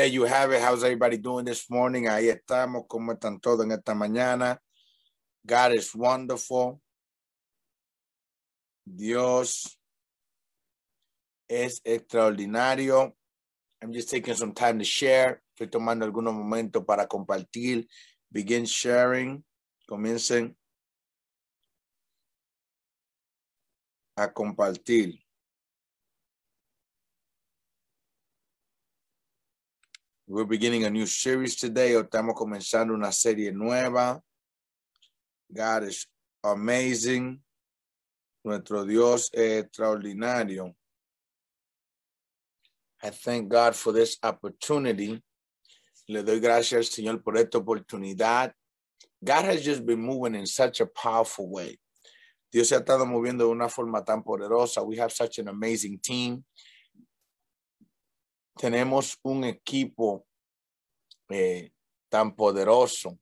There you have it. How's everybody doing this morning? Ahí estamos. ¿Cómo están todos en esta mañana? God is wonderful. Dios es extraordinario. I'm just taking some time to share. Estoy tomando algunos momentos para compartir. Begin sharing. Comiencen a compartir. We're beginning a new series today. Estamos comenzando una serie nueva. God is amazing. Nuestro Dios es extraordinario. I thank God for this opportunity. Le doy gracias, Señor, por esta oportunidad. God has just been moving in such a powerful way. Dios se ha estado moviendo de una forma tan poderosa. We have such an amazing team. Tenemos un equipo tan poderoso.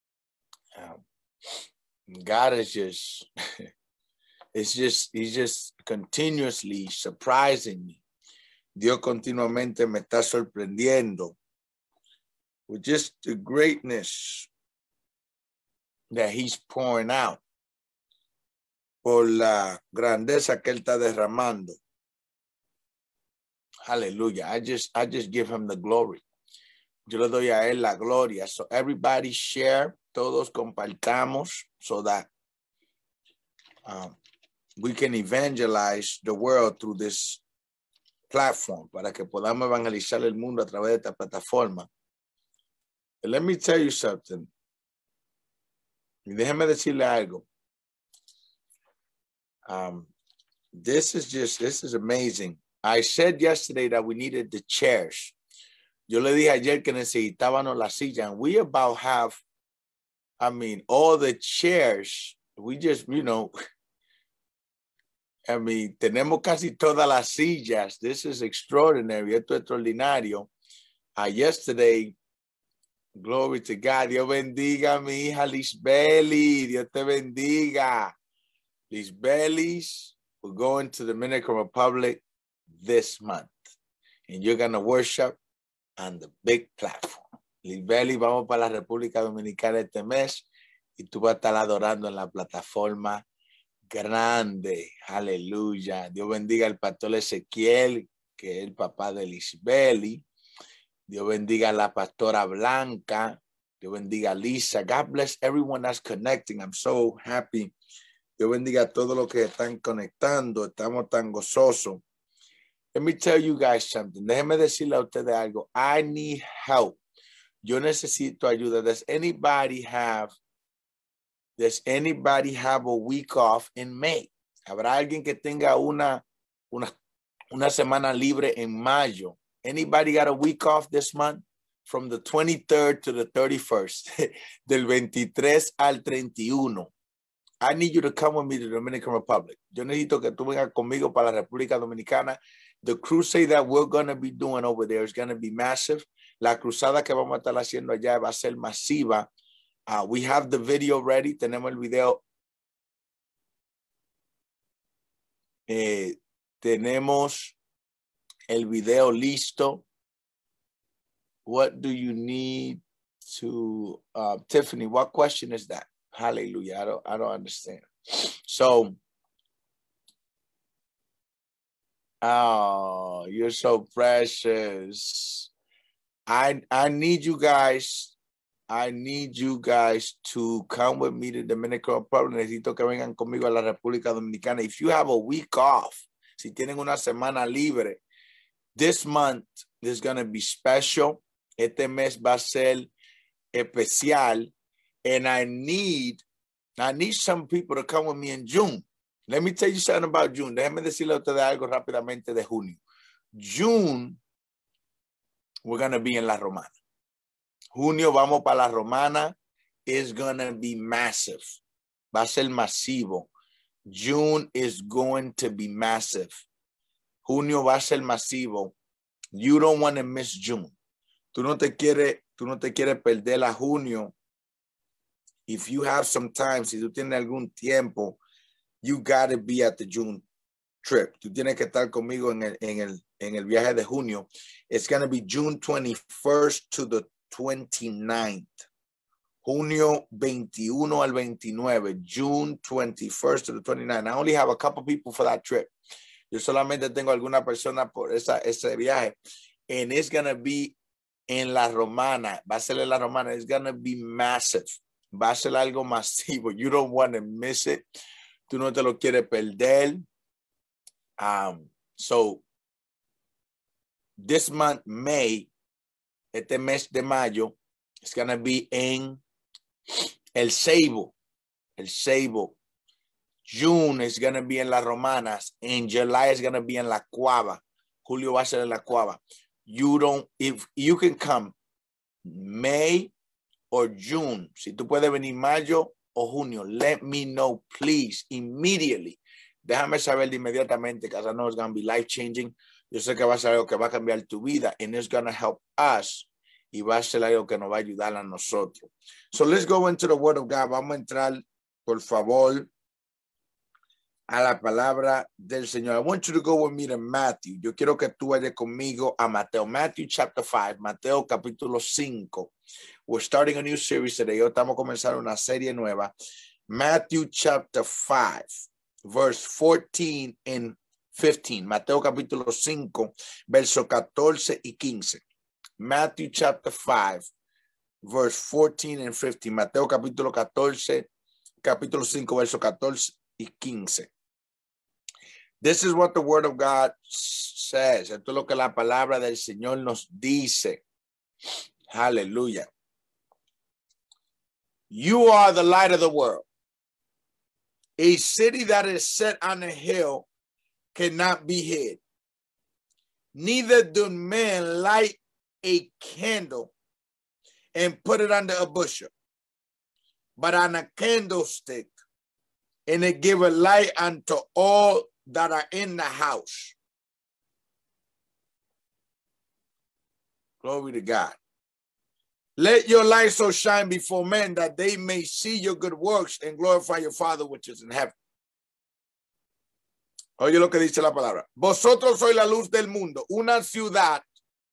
God is just, he's just continuously surprising me. Dios continuamente me está sorprendiendo with just the greatness that he's pouring out, por la grandeza que él está derramando. Hallelujah. I just give him the glory. Yo le doy a él la gloria. So everybody share, todos compartamos so that we can evangelize the world through this platform, para que podamos evangelizar el mundo a través de esta plataforma. And let me tell you something. Y déjeme decirle algo. This is amazing. I said yesterday that we needed the chairs. Yo le dije ayer que necesitábamos la silla, and we about have, all the chairs. We just, tenemos casi todas las sillas. This is extraordinary. Esto es extraordinario. Yesterday, glory to God. Dios bendiga mi hija Lisbeli. Dios te bendiga. Lisbelis, we're going to the Dominican Republic this month. And you're going to worship on the big platform. Lisbeli, vamos para la República Dominicana este mes. Y tú vas a estar adorando en la plataforma grande. Aleluya. Dios bendiga al pastor Ezequiel, que es el papá de Lisbeli. Dios bendiga a la pastora Blanca. Dios bendiga a Lisa. God bless everyone that's connecting. I'm so happy. Dios bendiga a todos los que están conectando. Estamos tan gozosos. Let me tell you guys something. Déjeme decirle a ustedes algo. I need help. Yo necesito ayuda. Does anybody have a week off in May? ¿Habrá alguien que tenga una semana libre en mayo? Anybody got a week off this month? From the 23rd to the 31st. Del 23 al 31. I need you to come with me to the Dominican Republic. Yo necesito que tú vengas conmigo para la República Dominicana. The crusade that we're going to be doing over there is going to be massive. La cruzada que vamos a estar haciendo allá va a ser masiva. We have the video ready. Tenemos el video. Tenemos el video listo. What do you need to, Tiffany, what question is that? Hallelujah. I don't understand. So, oh, you're so precious. I need you guys to come with me to the Dominican Republic. Necesito que vengan conmigo a la República Dominicana. If you have a week off, si tienen una semana libre, this month is going to be special. Este mes va a ser especial. And I need some people to come with me in June. Let me tell you something about June. Déjeme decirle a ustedes algo rápidamente de junio. June, we're going to be in La Romana. Junio, vamos para La Romana. It's going to be massive. Va a ser masivo. June is going to be massive. Junio va a ser masivo. You don't want to miss June. Tú no te quieres perder a junio. If you have some time, si tú tienes algún tiempo, you got to be at the June trip. Tú tienes que estar conmigo en en el viaje de junio. It's going to be June 21st to the 29th. Junio 21 al 29. June 21st to the 29th. I only have a couple people for that trip. Yo solamente tengo alguna persona por ese viaje. And it's going to be en La Romana. Va a ser en La Romana. It's going to be massive. Va a ser algo masivo. You don't want to miss it. Tú no te lo quieres perder. So, this month, May, este mes de mayo, it's going to be en El Ceibo. El Ceibo. June is going to be en Las Romanas. And July is going to be en La Cuava. Julio va a ser en La Cuava. If you can come May or June, si tú puedes venir mayo o junio, let me know, please, immediately. Déjame saber de inmediatamente, because I know it's going to be life-changing. Yo sé que va a ser algo que va a cambiar tu vida, and it's going to help us, y va a ser algo que nos va a ayudar a nosotros. So let's go into the Word of God. Vamos a entrar, por favor, a la palabra del Señor. I want you to go with me to Matthew. Yo quiero que tú vayas conmigo a Mateo. Matthew chapter 5. Mateo capítulo 5. We're starting a new series today. Hoy estamos comenzando una serie nueva. Matthew chapter 5, verse 14 and 15. Mateo capítulo 5, verso 14 y 15. Matthew chapter 5, verse 14 and 15. Mateo capítulo 5, verso 14 y 15. This is what the Word of God says. Esto es lo que la palabra del Señor nos dice. Hallelujah. You are the light of the world. A city that is set on a hill cannot be hid. Neither do men light a candle and put it under a bushel, but on a candlestick, and it giveth light unto all that are in the house. Glory to God. Let your light so shine before men that they may see your good works and glorify your Father which is in heaven. Oye lo que dice la palabra. Vosotros sois la luz del mundo. Una ciudad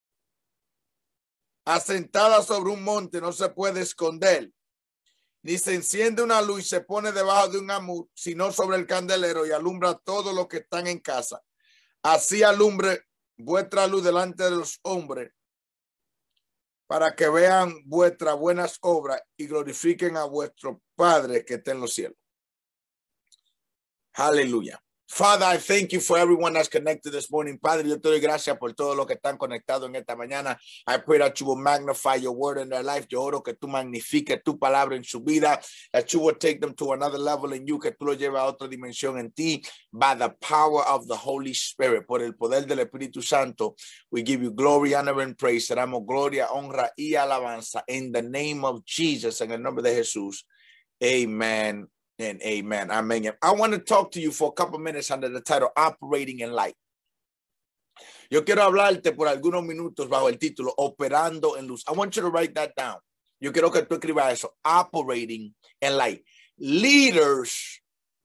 asentada sobre un monte no se puede esconder. Ni se enciende una luz y se pone debajo de un amud, sino sobre el candelero y alumbra a todos los que están en casa. Así alumbre vuestra luz delante de los hombres, para que vean vuestras buenas obras y glorifiquen a vuestro Padre que está en los cielos. Aleluya. Father, I thank you for everyone that's connected this morning. Padre, yo te doy gracias por todos los que están conectados en esta mañana. I pray that you will magnify your word in their life. Yo oro que tú magnifiques tu palabra en su vida, that you will take them to another level in you, que tú lo lleves a otra dimensión en ti, by the power of the Holy Spirit. Por el poder del Espíritu Santo, we give you glory, honor, and praise. Te damos gloria, honra y alabanza. In the name of Jesus, en el nombre de Jesús. Amen. And amen. Amen. I want to talk to you for a couple minutes under the title Operating in Light. Yo quiero hablarte por algunos minutos bajo el título Operando en Luz. I want you to write that down. Yo quiero que tú escribas eso. Operating in Light. Leaders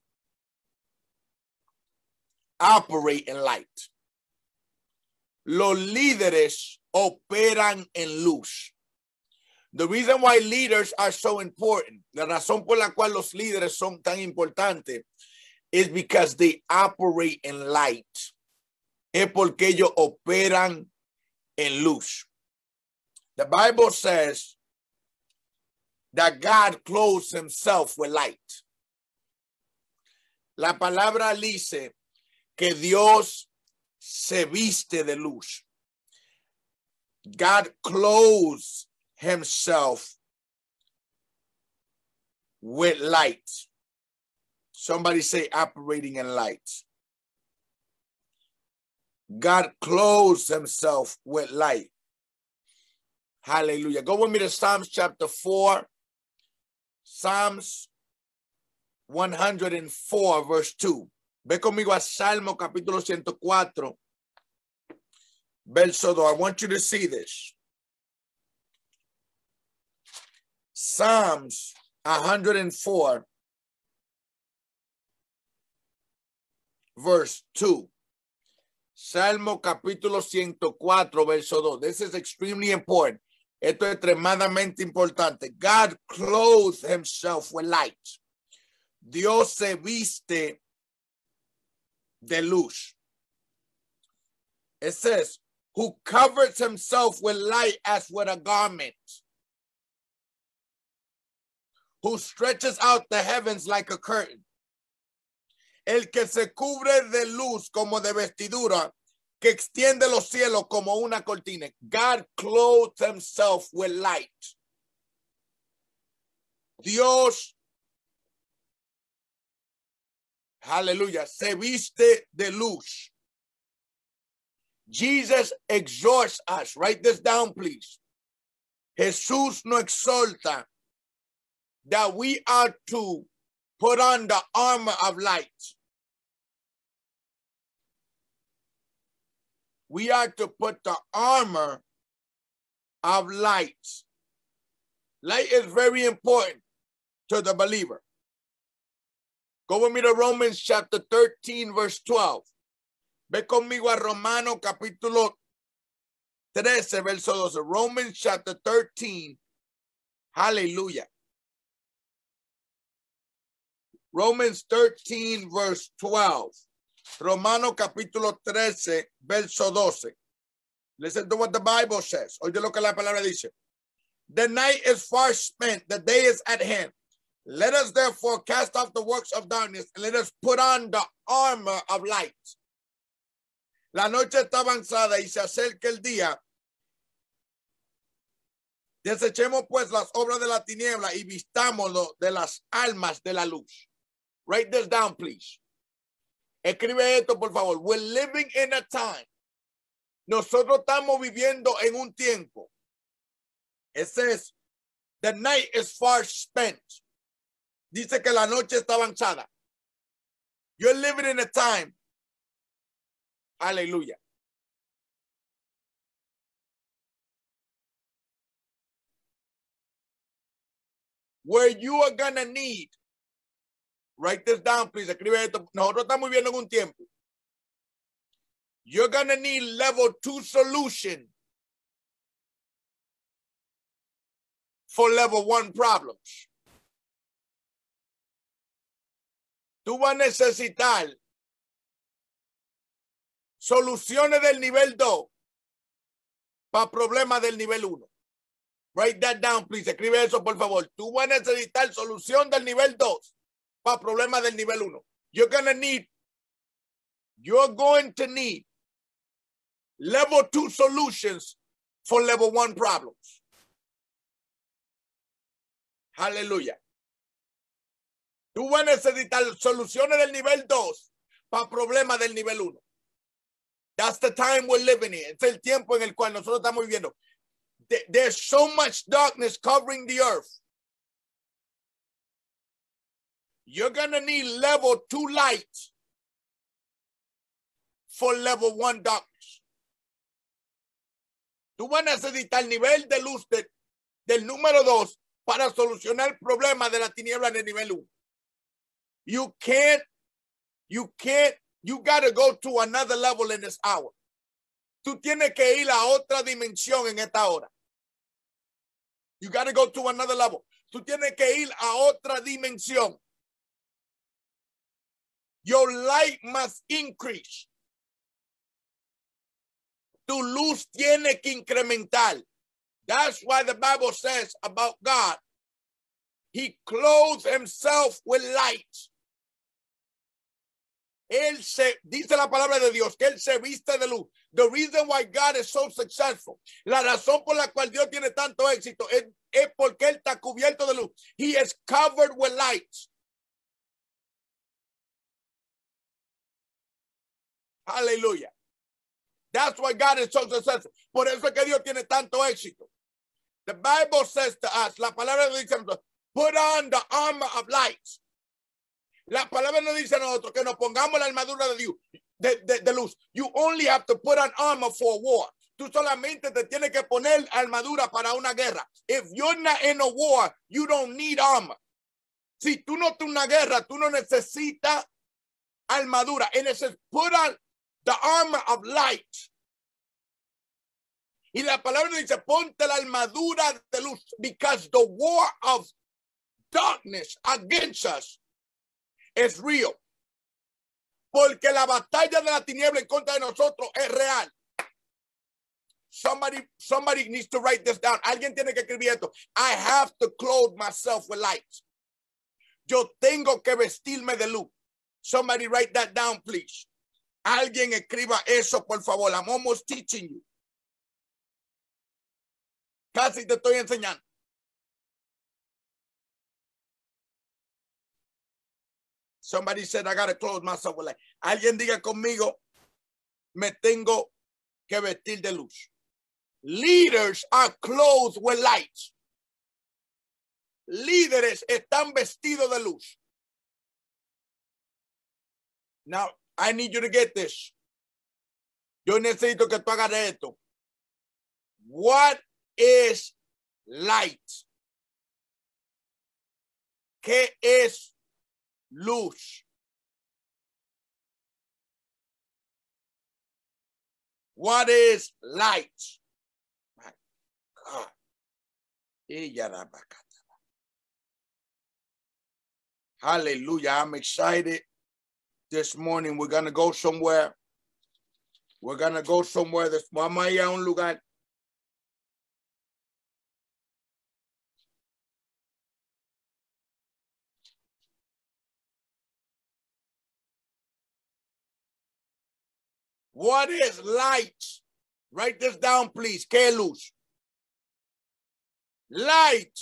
operate in light. Los líderes operan en luz. The reason why leaders are so important, la razón por la cual los líderes son tan importantes, is because they operate in light. Es porque ellos operan en luz. The Bible says that God clothes himself with light. La palabra dice que Dios se viste de luz. God clothes himself with light. Somebody say operating in light. God clothes himself with light. Hallelujah. Go with me to Psalms chapter 4. Psalms 104 verse 2. Ve conmigo a Salmo capítulo 104 verso 2. I want you to see this. Psalms 104 verse 2. Salmo capítulo 104, verso 2. This is extremely important. Esto es extremadamente importante. God clothes himself with light. Dios se viste de luz. It says, who covers himself with light as with a garment, who stretches out the heavens like a curtain. El que se cubre de luz como de vestidura, que extiende los cielos como una cortina. God clothes himself with light. Dios, aleluya, se viste de luz. Jesus exhorts us. Write this down, please. Jesús nos exhorta that we are to put on the armor of light. We are to put the armor of light. Light is very important to the believer. Go with me to Romans chapter 13, verse 12. Ve conmigo a Romano capítulo 13, verso 12. Romans chapter 13. Hallelujah. Romans 13, verse 12. Romano capítulo 13, verso 12. Listen to what the Bible says. Oye lo que la palabra dice. The night is far spent, the day is at hand. Let us therefore cast off the works of darkness and let us put on the armor of light. La noche está avanzada y se acerca el día. Desechemos pues las obras de la tiniebla y vistámoslo de las almas de la luz. Write this down, please. Escribe esto, por favor. We're living in a time. Nosotros estamos viviendo en un tiempo. It says, the night is far spent. Dice que la noche está avanzada. You're living in a time. Hallelujah. Where you are going to need. Write this down, please. Escribe esto. Nosotros estamos viviendo en un tiempo. You're going to need level 2 solution for level 1 problems. Tú vas a necesitar soluciones del nivel 2 para problemas del nivel 1. Write that down, please. Escribe eso, por favor. Tú vas a necesitar solución del nivel 2 para problemas del nivel 1. You're going to need level 2 solutions for level 1 problems. Hallelujah. Tú vas a necesitar soluciones del nivel 2 para problemas del nivel 1. That's the time we're living in. Es el tiempo en el cual nosotros estamos viviendo. There's so much darkness covering the earth. You're going to need level 2 light for level 1 darkness. Tú vas a necesitar el nivel de luz del número 2 para solucionar el problema de la tiniebla en el nivel 1. You got to go to another level in this hour. Tú tienes que ir a otra dimensión en esta hora. You got to go to another level. Tú tienes que ir a otra dimensión. Your light must increase. Tu luz tiene que incrementar. That's why the Bible says about God, he clothes himself with light. Dice la palabra de Dios que él se viste de luz. The reason why God is so successful, la razón por la cual Dios tiene tanto éxito es porque él está cubierto de luz. He is covered with light. Hallelujah. That's why God is so successful. Por eso es que Dios tiene tanto éxito. The Bible says to us, la palabra dice, put on the armor of light. La palabra nos dice a nosotros que nos pongamos la armadura de Dios, de luz. You only have to put on armor for war. Tú solamente te tienes que poner armadura para una guerra. If you're not in a war, you don't need armor. Si tú no estás en una guerra, tú no necesitas armadura. And it says, put on the armor of light. Y la palabra dice, ponte la armadura de luz, because the war of darkness against us is real. Porque la batalla de la tiniebla en contra de nosotros es real. Somebody needs to write this down. Alguien tiene que escribir esto. I have to clothe myself with light. Yo tengo que vestirme de luz. Somebody write that down, please. Alguien escriba eso, por favor. I'm almost teaching you. Casi te estoy enseñando. Somebody said, I got to clothe myself with light. Alguien diga conmigo, me tengo que vestir de luz. Leaders are clothed with light. Líderes están vestidos de luz. Now, I need you to get this. Yo necesito que tú hagas esto. What is light? ¿Qué es luz? What is light? My God. Hallelujah. I'm excited. This morning we're going to go somewhere. We're going to go somewhere. Vamos a ir a un lugar. What is light? Write this down, please. ¿Qué es luz? Light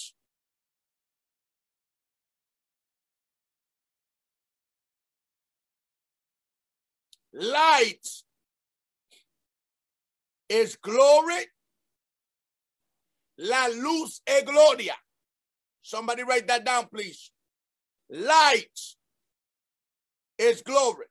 es glory. La luz es gloria. Somebody write that down, please. Light is glory.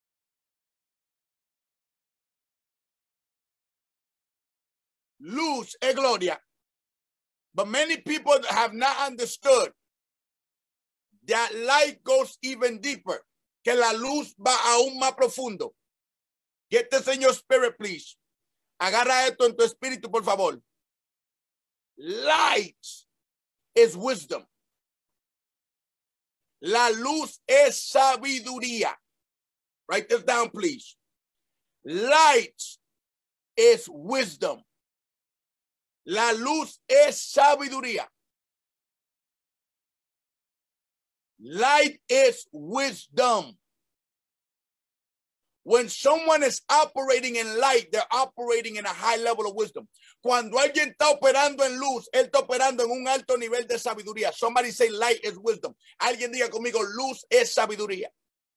Luz es gloria. But many people have not understood that light goes even deeper. Que la luz va aún más profundo. Get this in your spirit, please. Agarra esto en tu espíritu, por favor. Light is wisdom. La luz es sabiduría. Write this down, please. Light is wisdom. La luz es sabiduría. Light is wisdom. When someone is operating in light, they're operating in a high level of wisdom. Cuando alguien está operando en luz, él está operando en un alto nivel de sabiduría. Somebody say light is wisdom. Alguien diga conmigo, luz es sabiduría.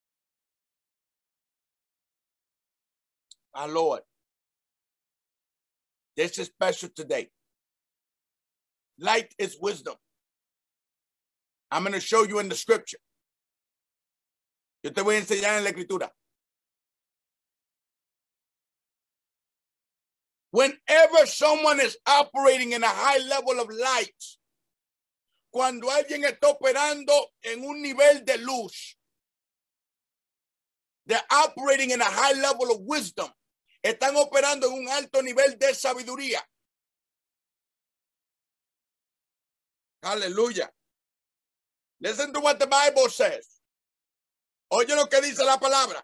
Our Lord, this is special today. Light is wisdom. I'm going to show you in the scripture. Yo te voy a enseñar en la escritura. Whenever someone is operating in a high level of light, cuando alguien está operando en un nivel de luz, they're operating in a high level of wisdom. Están operando en un alto nivel de sabiduría. Hallelujah. Listen to what the Bible says. Oye lo que dice la palabra.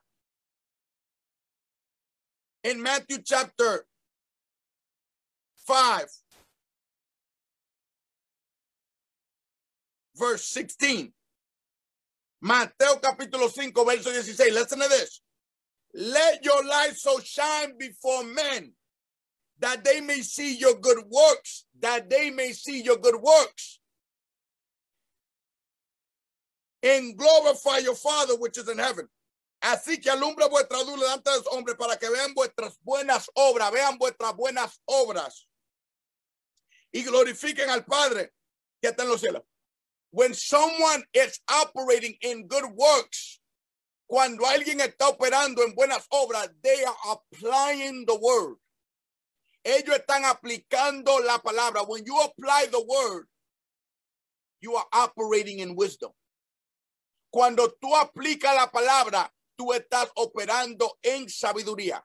In Matthew chapter 5, verse 16. Mateo capítulo 5, verso 16. Listen to this. Let your light so shine before men that they may see your good works, that they may see your good works and glorify your Father which is in heaven. Así que alumbra vuestra luz delante de los hombres para que vean vuestras buenas obras y glorifiquen al Padre que está en los cielos. When someone is operating in good works, cuando alguien está operando en buenas obras, they are applying the word. Ellos están aplicando la palabra. When you apply the word, you are operating in wisdom. Cuando tú aplicas la palabra, tú estás operando en sabiduría.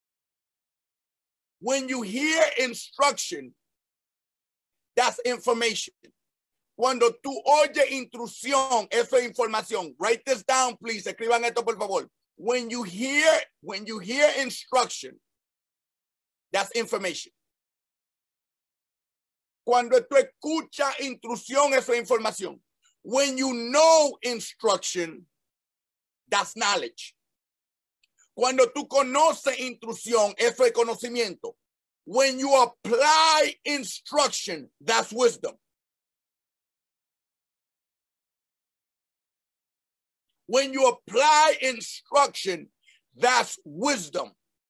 When you hear instruction, that's information. Cuando tú oyes intrusión, eso es información. Write this down, please. Escriban esto, por favor. When you hear instruction, that's information. Cuando tú escuchas intrusión, eso es información. When you know instruction, that's knowledge. Cuando tú conoces intrusión, eso es conocimiento. When you apply instruction, that's wisdom. When you apply instruction, that's wisdom.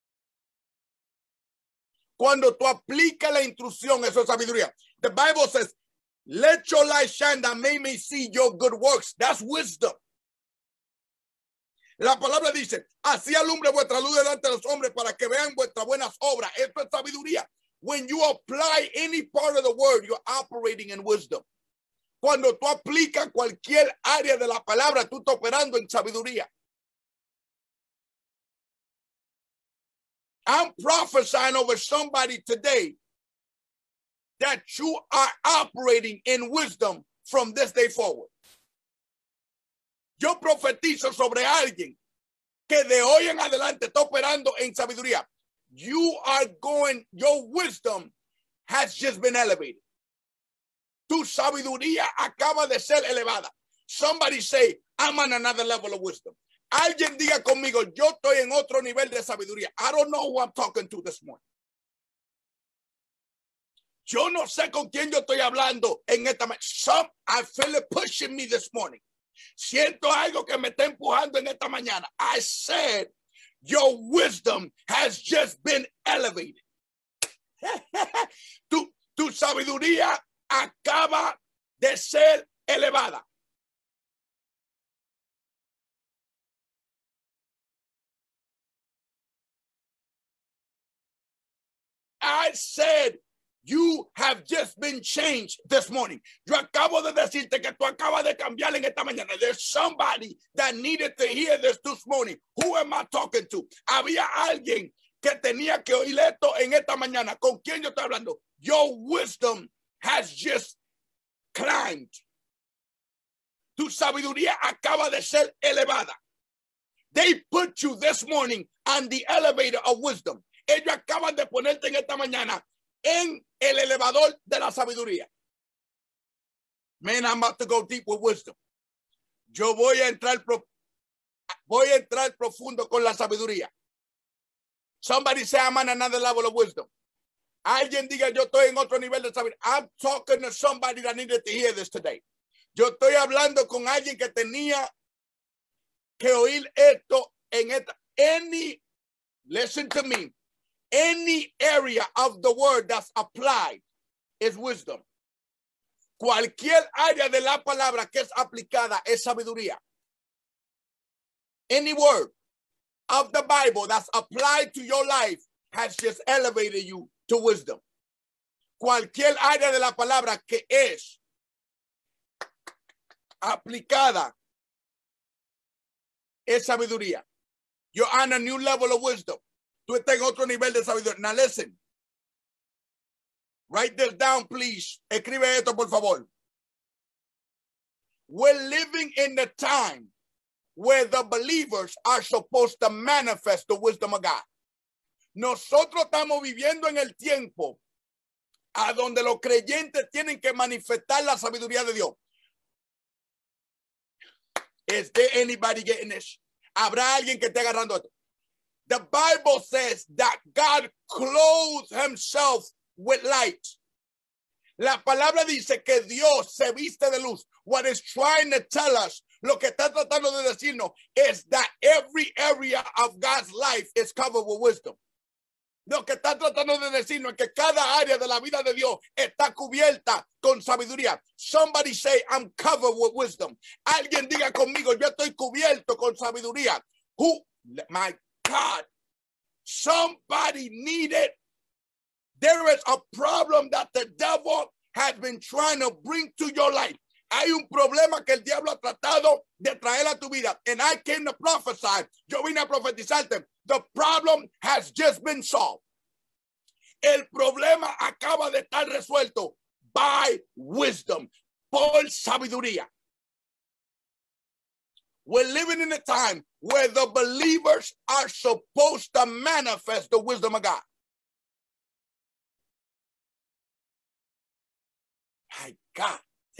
Cuando tú aplicas la instrucción, eso es sabiduría. The Bible says, let your light shine that they may see your good works. That's wisdom. La palabra dice, así alumbre vuestra luz delante de los hombres para que vean vuestras buenas obras. Esto es sabiduría. When you apply any part of the word, you're operating in wisdom. Cuando tú aplicas cualquier área de la palabra, tú estás operando en sabiduría. I'm prophesying over somebody today that you are operating in wisdom from this day forward. Yo profetizo sobre alguien que de hoy en adelante está operando en sabiduría. Your wisdom has just been elevated. Tu sabiduría acaba de ser elevada. Somebody say, I'm on another level of wisdom. Alguien diga conmigo, yo estoy en otro nivel de sabiduría. I don't know who I'm talking to this morning. Yo no sé con quién yo estoy hablando en esta mañana. I feel it pushing me this morning. Siento algo que me está empujando en esta mañana. I said, your wisdom has just been elevated. Tu sabiduría acaba de ser elevada. I said, you have just been changed this morning. Yo acabo de decirte que tú acabas de cambiar en esta mañana. There's somebody that needed to hear this morning. Who am I talking to? Había alguien que tenía que oír esto en esta mañana. ¿Con quién yo estoy hablando? Your wisdom has just climbed. Tu sabiduría acaba de ser elevada. They put you this morning on the elevator of wisdom. Ellos acaban de ponerte en esta mañana en el elevador de la sabiduría. Man, I'm about to go deep with wisdom. Yo voy a entrar profundo con la sabiduría. Somebody say I'm on another level of wisdom. Alguien diga yo estoy en otro nivel de sabiduría. I'm talking to somebody that needed to hear this today. Yo estoy hablando con alguien que tenía que oír esto en esta. Listen to me. Any area of the word that's applied is wisdom. Cualquier área de la palabra que es aplicada es sabiduría. Any word of the Bible that's applied to your life has just elevated you to wisdom. Cualquier área de la palabra que es aplicada es sabiduría. You're on a new level of wisdom. Tú estás en otro nivel de sabiduría. Now listen. Write this down, please. Escribe esto, por favor. We're living in the time where the believers are supposed to manifest the wisdom of God. Nosotros estamos viviendo en el tiempo a donde los creyentes tienen que manifestar la sabiduría de Dios. Is there anybody getting this? ¿Habrá alguien que esté agarrando esto? The Bible says that God clothes himself with light. La palabra dice que Dios se viste de luz. What it's trying to tell us, lo que está tratando de decirnos, is that every area of God's life is covered with wisdom. Lo que está tratando de decirnos es que cada área de la vida de Dios está cubierta con sabiduría. Somebody say, I'm covered with wisdom. Alguien diga conmigo, yo estoy cubierto con sabiduría. My God, somebody needed. There is a problem that the devil has been trying to bring to your life. Hay un problema que el diablo ha tratado de traer a tu vida. And I came to prophesy. Yo vine a profetizarte. The problem has just been solved. El problema acaba de estar resuelto by wisdom, por sabiduría. We're living in a time where the believers are supposed to manifest the wisdom of God. My God.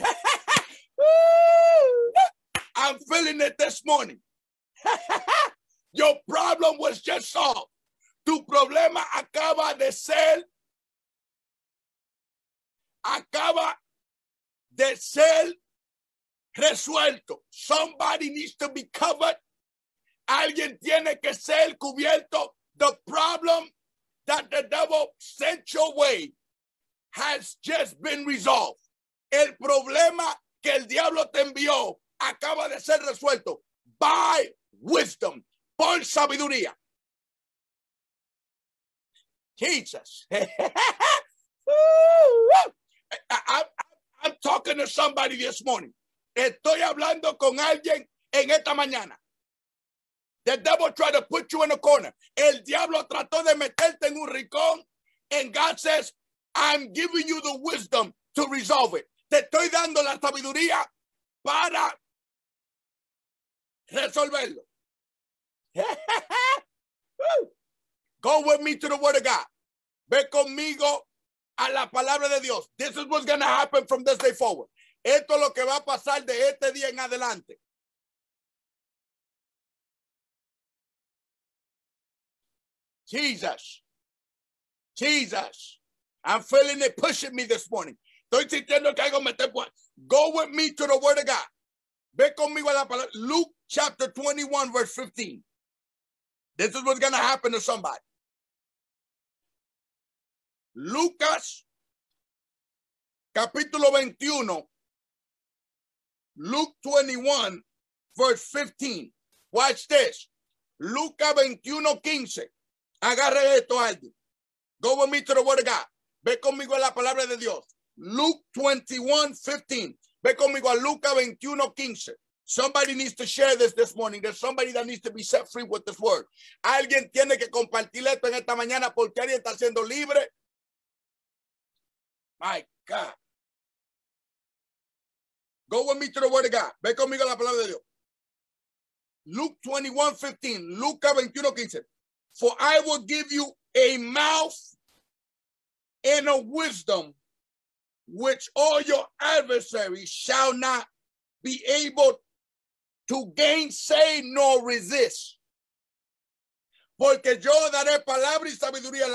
I'm feeling it this morning. Your problem was just solved. Tu problema acaba de ser resuelto. Somebody needs to be covered. Alguien tiene que ser cubierto. The problem that the devil sent your way has just been resolved. El problema que el diablo te envió acaba de ser resuelto by wisdom, por sabiduría. Jesus. I'm talking to somebody this morning. Estoy hablando con alguien en esta mañana. The devil tried to put you in a corner. El diablo trató de meterte en un rincón. And God says, I'm giving you the wisdom to resolve it. Te estoy dando la sabiduría para resolverlo. Go with me to the word of God. Ve conmigo a la palabra de Dios. This is what's going to happen from this day forward. Esto es lo que va a pasar de este día en adelante. Jesus. Jesus. I'm feeling it pushing me this morning. Estoy sintiendo que algo me está. Go with me to the word of God. Ve conmigo a la palabra. Luke chapter 21 verse 15. This is what's going to happen to somebody. Lucas capítulo 21. Luke 21 verse 15. Watch this. Lucas 21:15. Agarre esto alguien. Go with me to the word of God. Ve conmigo a la palabra de Dios. Luke 21:15. Ve conmigo a Lucas 21:15. Somebody needs to share this morning. There's somebody that needs to be set free with this word. Alguien tiene que compartir esto en esta mañana porque alguien está siendo libre. My God. Go with me to the word of God. Ve conmigo a la palabra de Dios. Luke 21:15. Lucas 21:15. For I will give you a mouth and a wisdom which all your adversaries shall not be able to gainsay nor resist. Porque yo daré palabra y sabiduría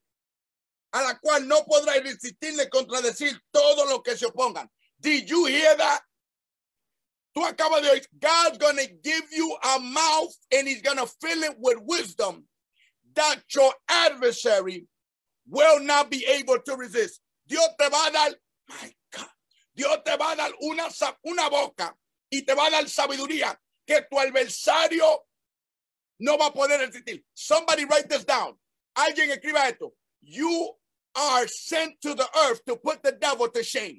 a la cual no podrá resistirle contradecir todo lo que se opongan. Did you hear that? Tú acabas de oír. God's going to give you a mouth and he's going to fill it with wisdom that your adversary will not be able to resist. Dios te va a dar, my God, Dios te va a dar una boca y te va a dar sabiduría que tu adversario no va a poder resistir. Somebody write this down. Alguien escriba esto. You are sent to the earth to put the devil to shame.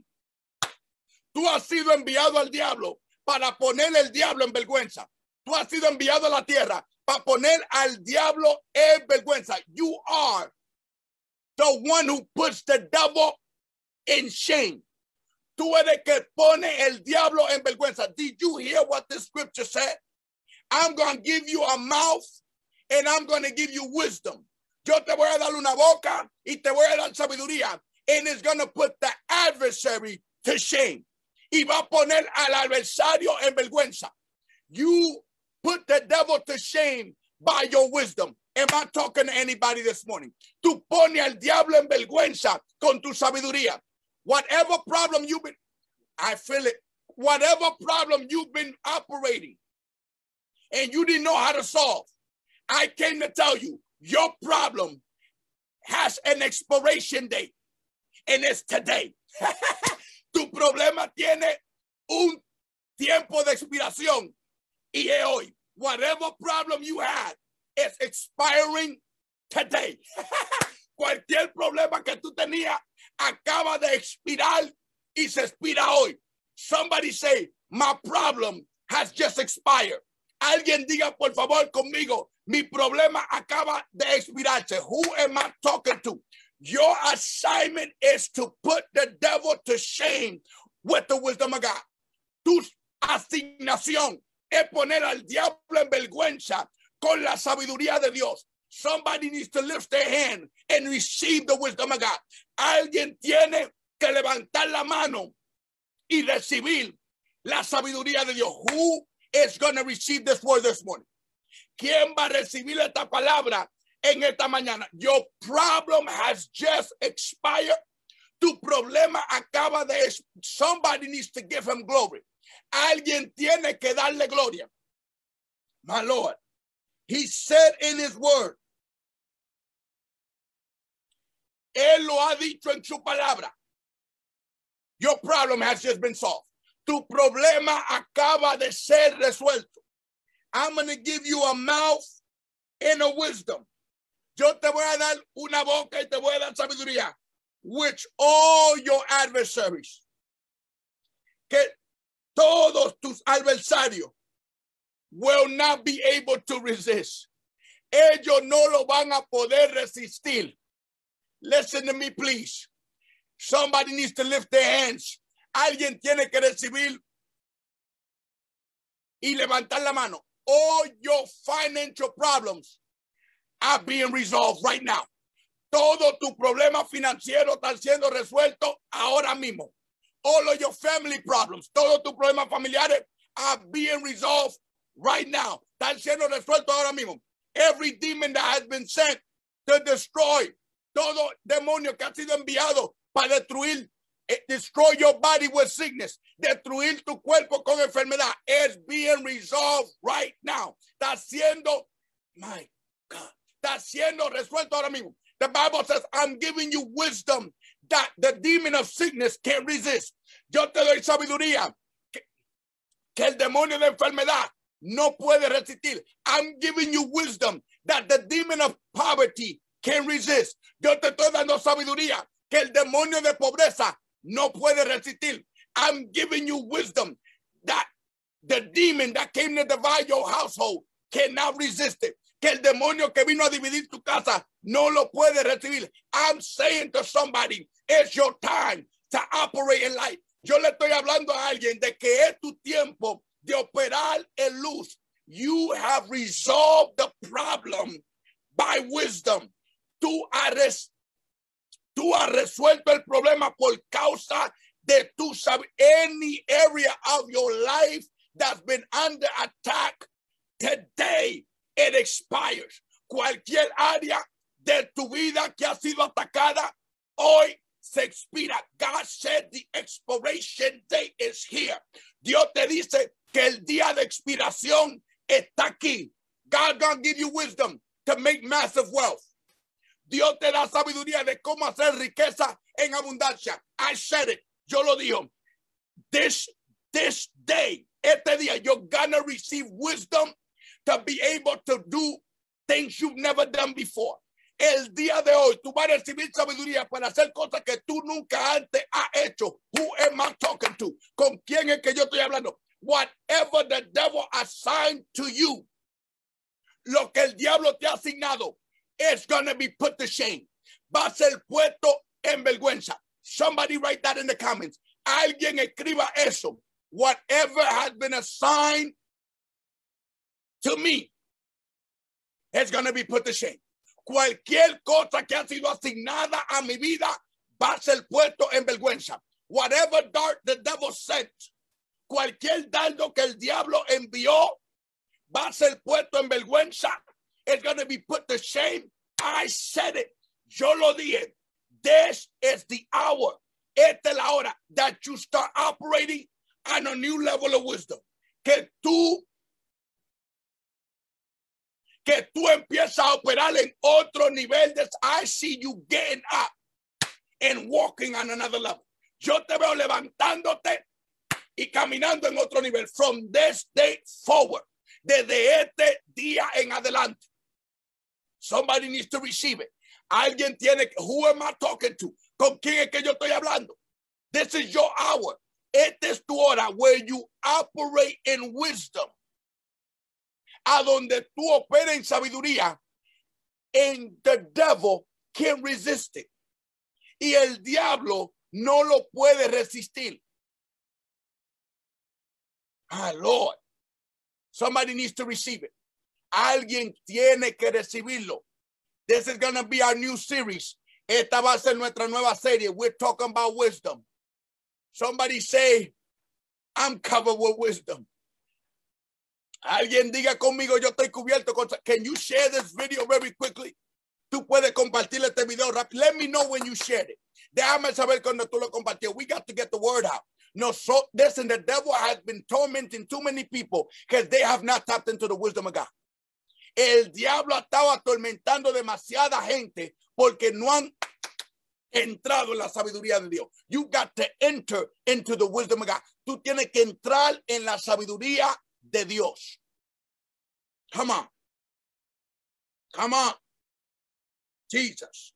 Tú has sido enviado al diablo para poner el diablo en vergüenza. Tú has sido enviado a la tierra para poner al diablo en vergüenza. You are the one who puts the devil in shame. Tú eres que pone el diablo en vergüenza. Did you hear what the scripture said? I'm going to give you a mouth and I'm going to give you wisdom. Yo te voy a dar una boca y te voy a dar sabiduría. And it's going to put the adversary to shame. Y va a poner al adversario en vergüenza. You put the devil to shame by your wisdom. Am I talking to anybody this morning? Tú pones al diablo en vergüenza con tu sabiduría. Whatever problem you've been, I feel it. Whatever problem you've been operating and you didn't know how to solve, I came to tell you, your problem has an expiration date, and it's today. Tu problema tiene un tiempo de expiración, y es hoy. Whatever problem you had is expiring today. Cualquier problema que tú tenías acaba de expirar y se expira hoy. Somebody say, my problem has just expired. Alguien diga por favor conmigo, mi problema acaba de expirarse. Who am I talking to? Your assignment is to put the devil to shame with the wisdom of God. Tu asignación es poner al diablo en vergüenza con la sabiduría de Dios. Somebody needs to lift their hand and receive the wisdom of God. Alguien tiene que levantar la mano y recibir la sabiduría de Dios. Who is going to receive this word this morning? ¿Quién va a recibir esta palabra en esta mañana? Your problem has just expired. Tu problema acaba de... Somebody needs to give him glory. Alguien tiene que darle gloria. My Lord, he said in his word, él lo ha dicho en su palabra. Your problem has just been solved. Tu problema acaba de ser resuelto. I'm going to give you a mouth and a wisdom. Yo te voy a dar una boca y te voy a dar sabiduría, which all your adversaries, que todos tus adversarios will not be able to resist. Ellos no lo van a poder resistir. Listen to me, please. Somebody needs to lift their hands. Alguien tiene que recibir y levantar la mano. All your financial problems are being resolved right now. Todo tu problema financiero está siendo resuelto ahora mismo. All of your family problems, todo tu problema familiares are being resolved right now. Están siendo resuelto ahora mismo. Every demon that has been sent to destroy, todo demonio que ha sido enviado para destruir, destroy your body with sickness, destruir tu cuerpo con enfermedad, is being resolved right now. Está siendo, my God, está siendo resuelto ahora mismo. The Bible says, I'm giving you wisdom that the demon of sickness can't resist. Yo te doy sabiduría que el demonio de enfermedad no puede resistir. I'm giving you wisdom that the demon of poverty can resist. Yo te estoy dando sabiduría que el demonio de pobreza no puede resistir. I'm giving you wisdom that the demon that came to divide your household cannot resist it. Que el demonio que vino a dividir tu casa no lo puede recibir. I'm saying to somebody, it's your time to operate in light. Yo le estoy hablando a alguien de que es tu tiempo de operar en luz. You have resolved the problem by wisdom. Tú has resuelto el problema por causa de tu saber. Any area of your life that's been under attack, today it expires. Cualquier área de tu vida que ha sido atacada, hoy se expira. God said the expiration date is here. Dios te dice que el día de expiración está aquí. God gonna give you wisdom to make massive wealth. Dios te da sabiduría de cómo hacer riqueza en abundancia. I said it. Yo lo digo. This day, este día, you're gonna receive wisdom to be able to do things you've never done before. El día de hoy, tú vas a recibir sabiduría para hacer cosas que tú nunca antes has hecho. Who am I talking to? ¿Con quién es que yo estoy hablando? Whatever the devil assigned to you, lo que el diablo te ha asignado, is going to be put to shame. Va a ser puesto en vergüenza. Somebody write that in the comments. Alguien escriba eso. Whatever has been assigned to me is going to be put to shame. Cualquier cosa que ha sido asignada a mi vida va a ser puesto en vergüenza. Whatever dart the devil sent, cualquier dardo que el diablo envió va a ser puesto en vergüenza. It's going to be put to shame. I said it. Yo lo dije. This is the hour. Esta es la hora that you start operating on a new level of wisdom. Que tú empiezas a operar en otro nivel. I see you getting up and walking on another level. Yo te veo levantándote y caminando en otro nivel. From this day forward. Desde este día en adelante. Somebody needs to receive it. Alguien tiene, who am I talking to? ¿Con quién es que yo estoy hablando? This is your hour. Esta es tu hora where you operate in wisdom. A donde tú operas en sabiduría, and the devil can't resist it. Y el diablo no lo puede resistir. Ah, Lord. Somebody needs to receive it. Alguien tiene que recibirlo. This is going to be our new series. Esta va a ser nuestra nueva serie. We're talking about wisdom. Somebody say, I'm covered with wisdom. Alguien diga conmigo, yo estoy cubierto con... Can you share this video very quickly? Tú puedes compartir este video rápido. Let me know when you shared it. Déjame saber cuando tú lo compartió. We got to get the word out. No, so listen, the devil has been tormenting too many people because they have not tapped into the wisdom of God. El diablo ha estado atormentando demasiada gente porque no han entrado en la sabiduría de Dios. You got to enter into the wisdom of God. Tú tienes que entrar en la sabiduría de Dios. Come on. Come on. Jesus.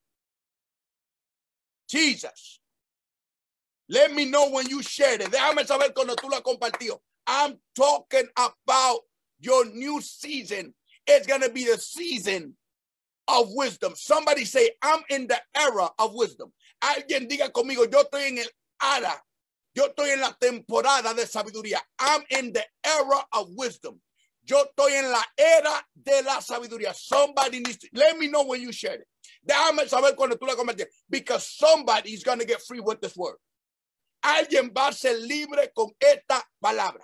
Jesus. Let me know when you shared it. Déjame saber cuando tú lo compartió. I'm talking about your new season. It's going to be the season of wisdom. Somebody say, I'm in the era of wisdom. Alguien diga conmigo, yo estoy en el era. Yo estoy en la temporada de sabiduría. I'm in the era of wisdom. Yo estoy en la era de la sabiduría. Somebody needs to, let me know when you shared it. Déjame saber cuando tú lo compartiste. Because somebody is going to get free with this word. Alguien va a ser libre con esta palabra.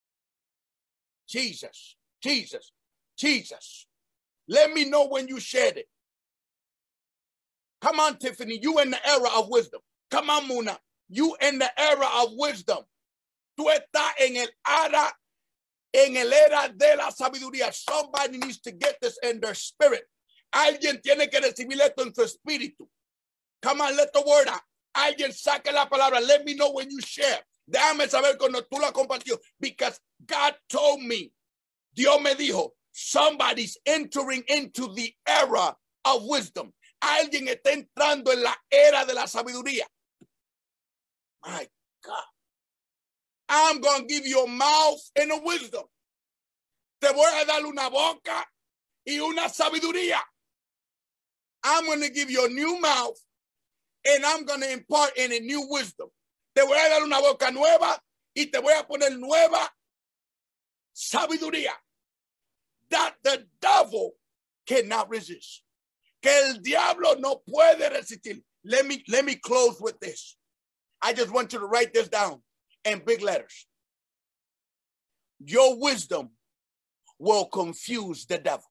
Jesus, Jesus, Jesus. Let me know when you shared it. Come on, Tiffany. You in the era of wisdom. Come on, Muna. You in the era of wisdom. Tú estás en el era de la sabiduría. Somebody needs to get this in their spirit. Alguien tiene que recibir esto en su espíritu. Come on, let the word out. Alguien saque la palabra. Let me know when you share. Déjame saber cuando tú la compartió. Because God told me, Dios me dijo, somebody's entering into the era of wisdom. Alguien está entrando en la era de la sabiduría. My God. I'm going to give you a mouth and a wisdom. Te voy a dar una boca y una sabiduría. I'm going to give you a new mouth and I'm going to impart in a new wisdom. Te voy a dar una boca nueva y te voy a poner nueva sabiduría. That the devil cannot resist. Que el diablo no puede resistir. Let me close with this. I just want you to write this down in big letters. Your wisdom will confuse the devil.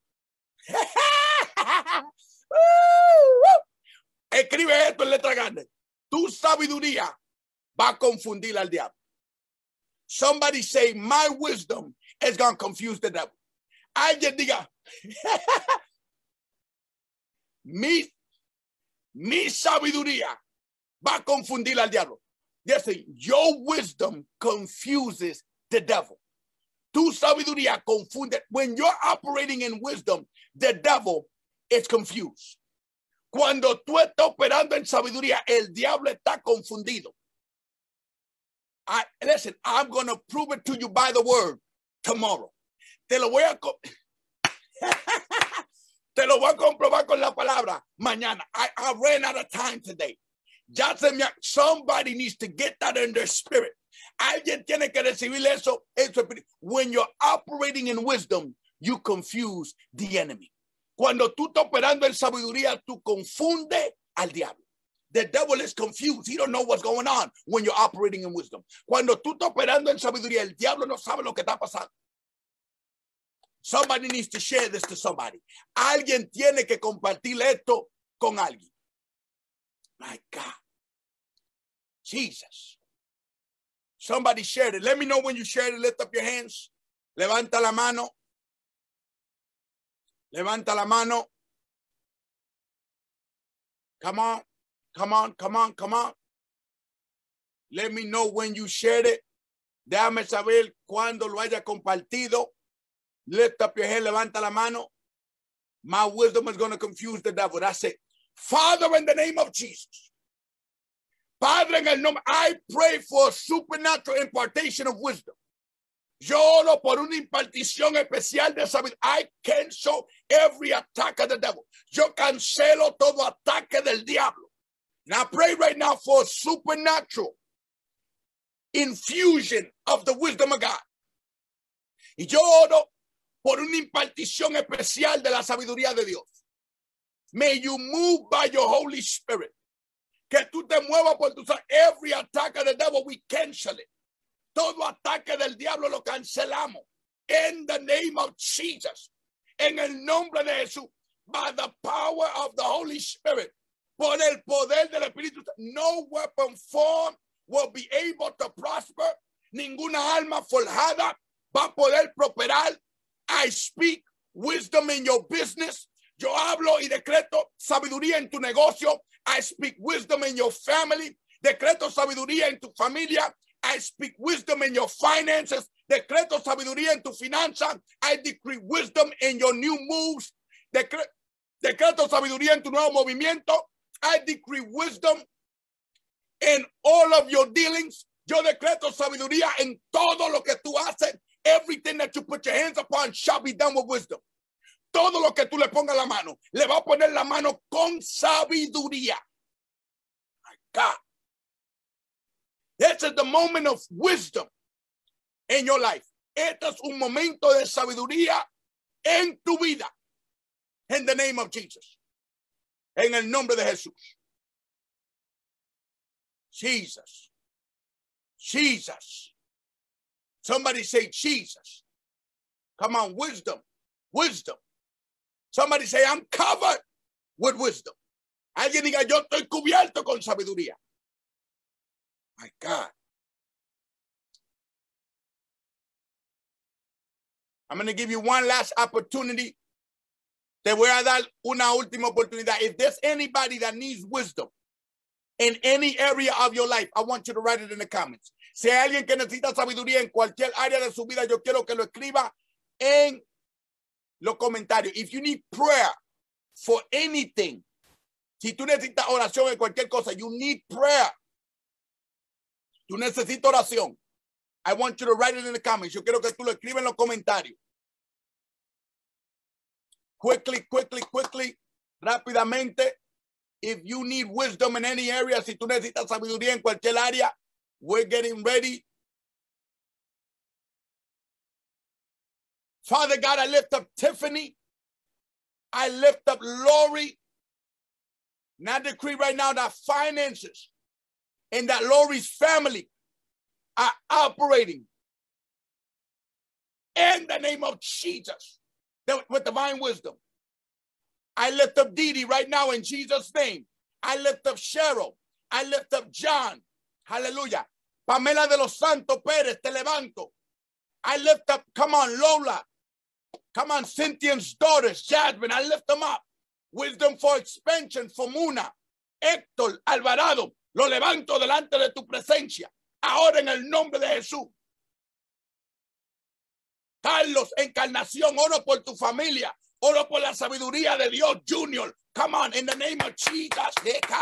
Escribe esto en letra grande. Tu sabiduría va a confundir al diablo. Somebody say, my wisdom is going to confuse the devil. Alguien diga, mi sabiduría va a confundir al diablo. Listen, your wisdom confuses the devil. Tu sabiduría confunde. When you're operating in wisdom, the devil is confused. Cuando tú estás operando en sabiduría, el diablo está confundido. Listen, I'm going to prove it to you by the word tomorrow. Te lo voy a comprobar con la palabra mañana. I ran out of time today. Ya somebody needs to get that in their spirit. Alguien tiene que recibir eso en su espíritu. When you're operating in wisdom, you confuse the enemy. Cuando tú estás operando en sabiduría, tú confunde al diablo. The devil is confused. He don't know what's going on when you're operating in wisdom. Cuando tú estás operando en sabiduría, el diablo no sabe lo que está pasando. Somebody needs to share this to somebody. Alguien tiene que compartir esto con alguien. My God. Jesus. Somebody shared it. Let me know when you shared it. Lift up your hands. Levanta la mano. Levanta la mano. Come on. Come on. Come on. Come on. Let me know when you shared it. Déjame saber cuando lo haya compartido. Lift up your hand. Levanta la mano. My wisdom is going to confuse the devil. That's it. Father, in the name of Jesus. Padre, en el nombre, I pray for a supernatural impartation of wisdom. Yo oro por una impartición especial de sabiduría. I cancel every attack of the devil. Yo cancelo todo ataque del diablo. And I pray right now for a supernatural infusion of the wisdom of God. Y yo oro por una impartición especial de la sabiduría de Dios. May you move by your Holy Spirit. Que tú te muevas por tu every attack of the devil, we cancel it. Todo ataque del diablo lo cancelamos. In the name of Jesus. En el nombre de Jesús. By the power of the Holy Spirit. Por el poder del Espíritu. No weapon formed will be able to prosper. Ninguna alma forjada va a poder prosperar. I speak wisdom in your business. Yo hablo y decreto sabiduría en tu negocio. I speak wisdom in your family. Decreto sabiduría en tu familia. I speak wisdom in your finances. Decreto sabiduría en tu finanza. I decree wisdom in your new moves. Decreto sabiduría en tu nuevo movimiento. I decree wisdom in all of your dealings. Yo decreto sabiduría en todo lo que tú haces. Everything that you put your hands upon shall be done with wisdom. Todo lo que tú le pongas la mano, le va a poner la mano con sabiduría. My God. This is the moment of wisdom in your life. Este es un momento de sabiduría en tu vida. In the name of Jesus. En el nombre de Jesús. Jesus. Jesus. Somebody say Jesus. Come on, wisdom. Wisdom. Somebody say, I'm covered with wisdom. Alguien diga, yo estoy cubierto con sabiduría. My God. I'm going to give you one last opportunity. Te voy a dar una última oportunidad. If there's anybody that needs wisdom in any area of your life, I want you to write it in the comments. Si hay alguien que necesita sabiduría en cualquier área de su vida, yo quiero que lo escriba en los comentarios. If you need prayer for anything, si tú necesitas oración en cualquier cosa, you need prayer. Tú necesitas oración. I want you to write it in the comments. Yo quiero que tú lo escribas en los comentarios. Quickly, rápidamente. If you need wisdom in any area, si tú necesitas sabiduría en cualquier área, we're getting ready. Father God, I lift up Tiffany. I lift up Lori. And I decree right now that finances and that Lori's family are operating in the name of Jesus with divine wisdom. I lift up Dee Dee right now in Jesus' name. I lift up Cheryl. I lift up John. Hallelujah. Pamela de los Santos Pérez, te levanto. I lift up, come on, Lola. Come on, Cynthia's daughters, Jasmine, I lift them up. Wisdom for expansion for Muna. Héctor Alvarado, lo levanto delante de tu presencia. Ahora en el nombre de Jesús. Carlos, Encarnación, oro por tu familia. Oro por la sabiduría de Dios, Junior. Come on, in the name of Jesus.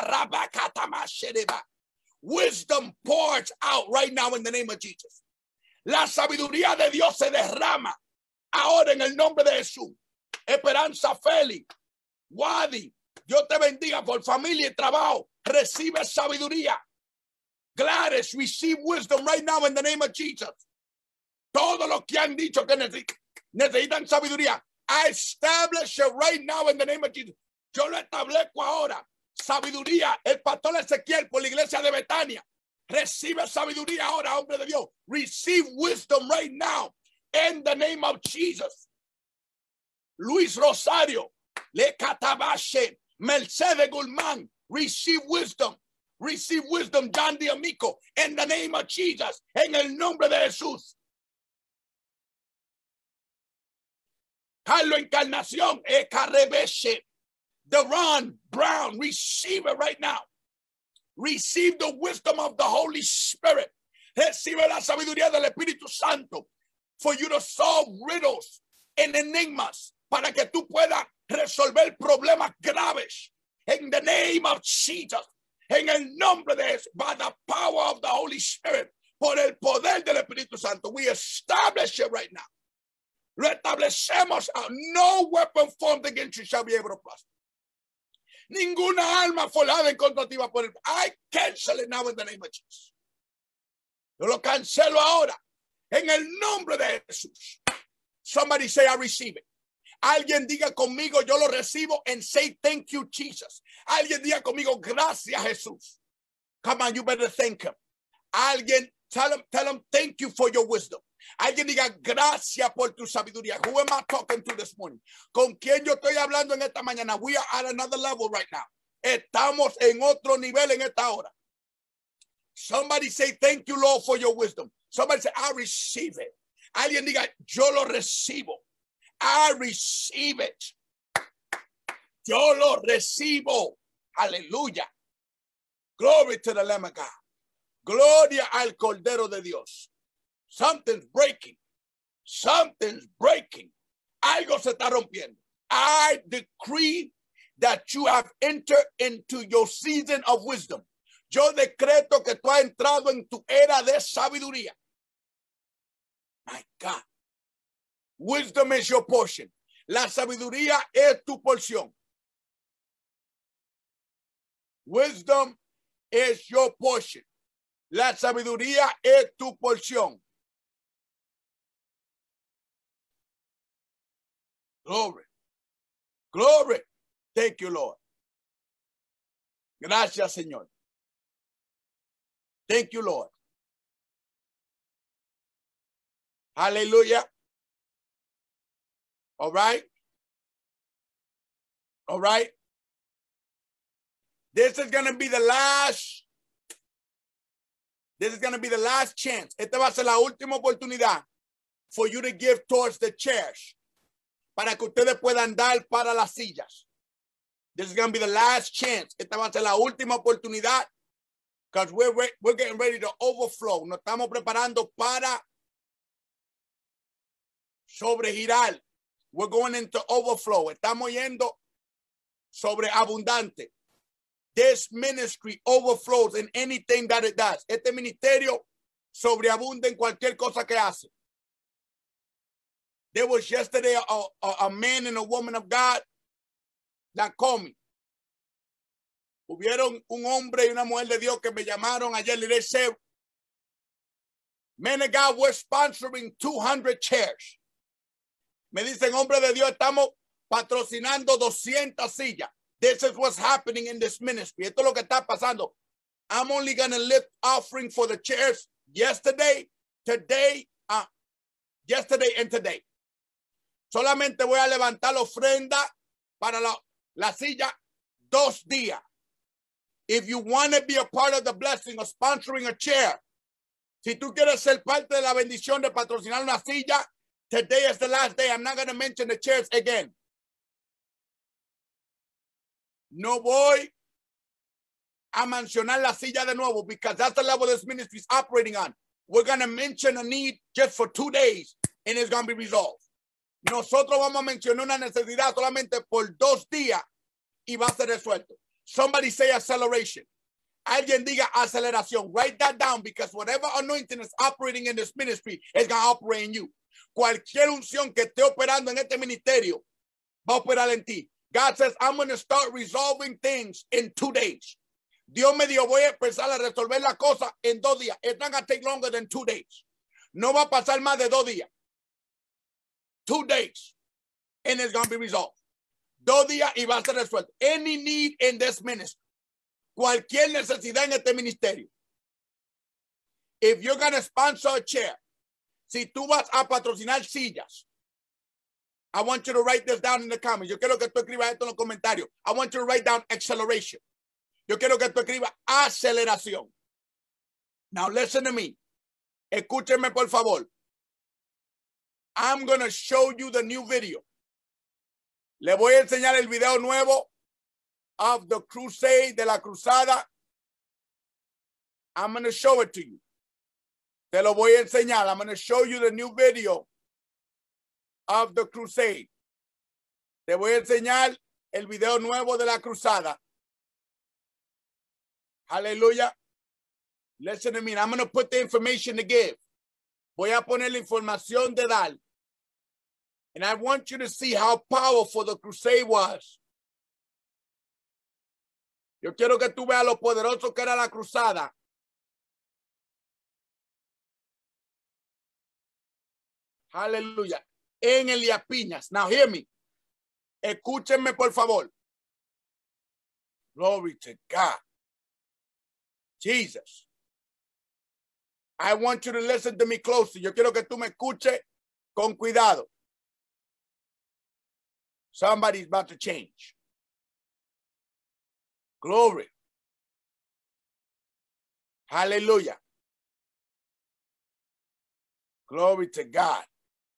Wisdom pours out right now in the name of Jesus. La sabiduría de Dios se derrama ahora en el nombre de Jesús. Esperanza Félix, Wadi, Dios te bendiga por familia y trabajo. Recibe sabiduría. Gladys, receive wisdom right now in the name of Jesus. Todos los que han dicho que necesitan sabiduría, I establish it right now in the name of Jesus. Yo lo establezco ahora. Sabiduría. El pastor Ezequiel por la iglesia de Betania. Recibe sabiduría ahora, hombre de Dios. Receive wisdom right now in the name of Jesus. Luis Rosario, Le Catabache, Mercedes Guzmán, receive wisdom. Receive wisdom, John D'Amico, in the name of Jesus. En el nombre de Jesús. Carlos Encarnación, Ecarebeche, Deron Brown, receive it right now. Receive the wisdom of the Holy Spirit. Recibe la sabiduría del Espíritu Santo for you to solve riddles and enigmas para que tú puedas resolver problemas graves. In the name of Jesus. En el nombre de Jesús, by the power of the Holy Spirit, por el poder del Espíritu Santo, we establish it right now. Lo establecemos. No weapon formed against you shall be able to prosper. Ninguna alma forjada en contra ti va a poder. I cancel it now in the name of Jesus. Yo lo cancelo ahora en el nombre de Jesús. Somebody say, I receive it. Alguien diga conmigo, yo lo recibo, and say, thank you, Jesus. Alguien diga conmigo, gracias, Jesús. Come on, you better thank him. Alguien, tell him, thank you for your wisdom. Alguien diga, gracias por tu sabiduría. Who am I talking to this morning? ¿Con quién yo estoy hablando en esta mañana? We are at another level right now. Estamos en otro nivel en esta hora. Somebody say, thank you, Lord, for your wisdom. Somebody say, I receive it. Alguien diga, yo lo recibo. I receive it. Yo lo recibo. Aleluya. Glory to the Lamb of God. Gloria al Cordero de Dios. Something's breaking. Something's breaking. Algo se está rompiendo. I decree that you have entered into your season of wisdom. Yo decreto que tú has entrado en tu era de sabiduría. My God. Wisdom is your portion. La sabiduría es tu porción. Wisdom is your portion. La sabiduría es tu porción. Glory. Glory. Thank you, Lord. Gracias, Señor. Thank you, Lord. Hallelujah. All right. All right. This is going to be the last. This is going to be the last chance. Esta va a ser la última oportunidad for you to give towards the chairs. Para que ustedes puedan dar para las sillas. This is going to be the last chance. Esta va a ser la última oportunidad. Because we're getting ready to overflow. Nos estamos preparando para sobregirar. We're going into overflow. Estamos yendo sobre abundante. This ministry overflows in anything that it does. Este ministerio sobreabunda en cualquier cosa que hace. There was yesterday a man and a woman of God that called me. Hubieron un hombre y una mujer de Dios que me llamaron ayer y they said, man of God, we're sponsoring 200 chairs. Me dicen, hombre de Dios, estamos patrocinando 200 sillas. This is what's happening in this ministry. Esto es lo que está pasando. I'm only going to lift offering for the chairs yesterday, today, yesterday and today. Solamente voy a levantar la ofrenda para la silla 2 días. If you want to be a part of the blessing of sponsoring a chair, si tú quieres ser parte de la bendición de patrocinar una silla, today is the last day. I'm not going to mention the chairs again. No voy a mencionar la silla de nuevo because that's the level this ministry is operating on. We're going to mention a need just for 2 days and it's going to be resolved. Nosotros vamos a mencionar una necesidad solamente por 2 días y va a ser resuelto. Somebody say acceleration. Alguien diga aceleración. Write that down because whatever anointing is operating in this ministry is going to operate in you. Cualquier unción que esté operando en este ministerio va a operar en ti. God says, I'm going to start resolving things in 2 days. Dios me dijo, voy a empezar a resolver la cosa en 2 días. It's not going to take longer than 2 days. No va a pasar más de 2 días. 2 days. And it's going to be resolved. 2 días y va a ser resuelto. Any need in this ministry. Cualquier necesidad en este ministerio. If you're going to sponsor a chair. Si tú vas a patrocinar sillas. I want you to write this down in the comments. Yo quiero que tú escribas esto en los comentarios. I want you to write down acceleration. Yo quiero que tú escribas aceleración. Now listen to me. Escúchenme por favor. I'm going to show you the new video. Le voy a enseñar el video nuevo of the crusade, de la cruzada. I'm going to show it to you. Te lo voy a enseñar. I'm going to show you the new video of the crusade. Te voy a enseñar el video nuevo de la cruzada. Hallelujah. Listen to me. I'm going to put the information to give. Voy a poner la información de dar. And I want you to see how powerful the crusade was. Yo quiero que tú veas lo poderoso que era la cruzada. Hallelujah. En Elías Piñas. Now hear me. Escúchenme por favor. Glory to God. Jesus. I want you to listen to me closely. Yo quiero que tú me escuches con cuidado. Somebody's about to change. Glory. Hallelujah. Glory to God.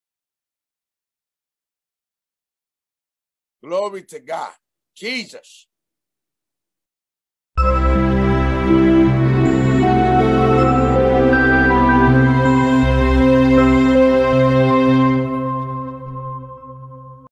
Glory to God. Jesus.